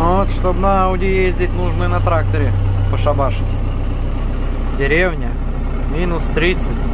Вот, чтобы на Ауди ездить, нужно и на тракторе пошабашить. Деревня, минус 30.